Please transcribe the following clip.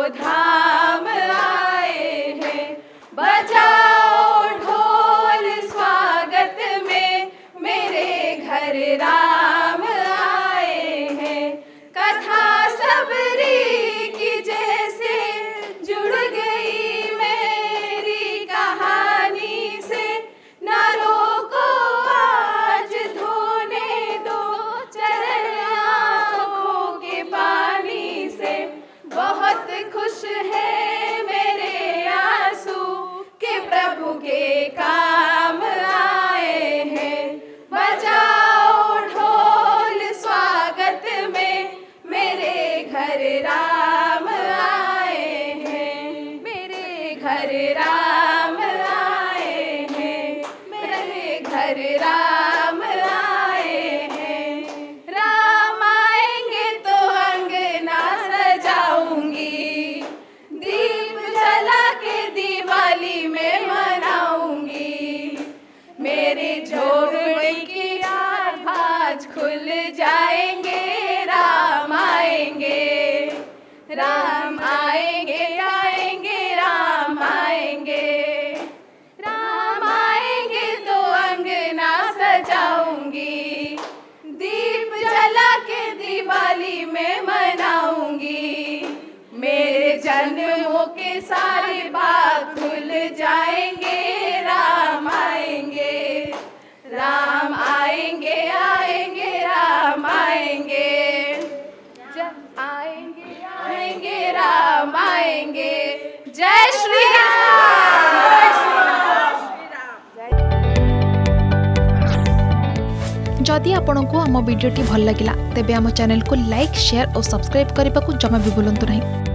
धाम आए हैं। बजाओ ढोल स्वागत में, मेरे घर राम आए हैं। कथा सबरी की जैसे जुड़ गई मेरी कहानी से, न रोको आज धोने दो चरण आँखों के पानी से। बहुत खुश है मेरे आंसू कि प्रभु के काम आए हैं। बजाओ ढोल स्वागत में, मेरे घर राम आए हैं। मेरे घर राम आए हैं। मेरे घर राम आए हैं। राम आएंगे तो अंगना सजाऊंगी, दीप जला के दिवाली में मनाऊंगी। मेरे झोपड़ी के आज खुल जाएंगे। राम आएंगे, राम आएंगे, आएंगे राम आएंगे। राम आएंगे तो अंगना सजाऊंगी, दीप जला के दिवाली में मनाऊंगी। मेरे जन्मों के सारे बाग खुल जाएंगे। राम आएंगे, राम आएंगे, आएंगे राम आएंगे। आएंगे, आएंगे राम आएंगे। जय श्री राम। जदि आपंक आम भिडी भल लगा तेब आम चैनल को लाइक, शेयर और सब्सक्राइब करने को जमा भी भूलु नहीं।